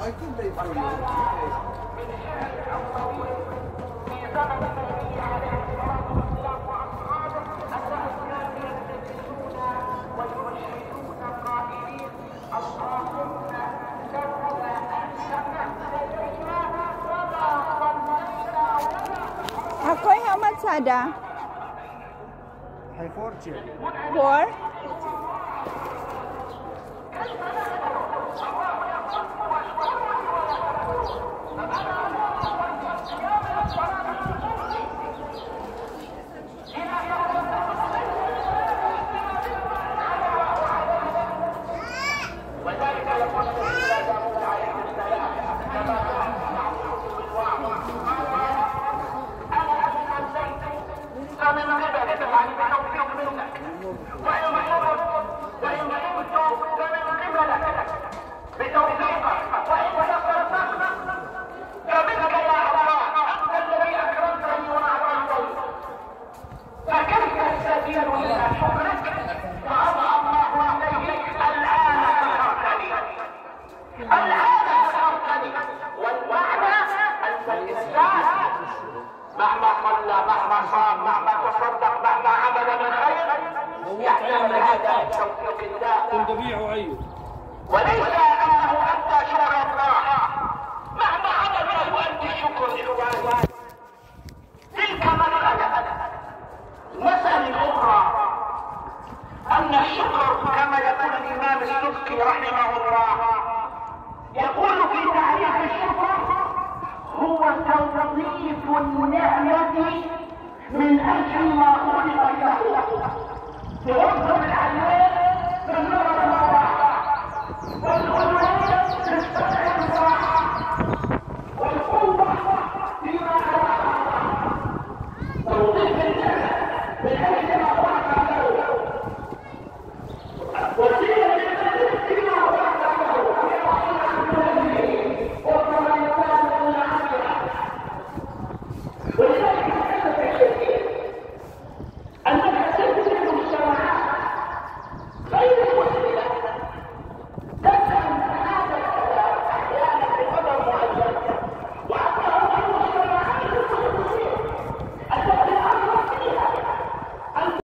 أكيد بيفعلون. Ako'y how much ada? Hay 4. 4? مهما صلى مهما صام مهما تصدق مهما عمل من خير يحتاج هذا توفيق الله وليس انه انت شكر الله مهما عمل له انت شكر اخواني. تلك مسألة اخرى ان الشكر كما يقول الامام السبكي رحمه الله يقول في تعريف الشكر هو توظيف النعمة من أجل ما خلق له. توظف العلام بالنظر المراحة والعلوية بالسمع المراحة والقوة فيما أراها. توظيف النعمة من أجل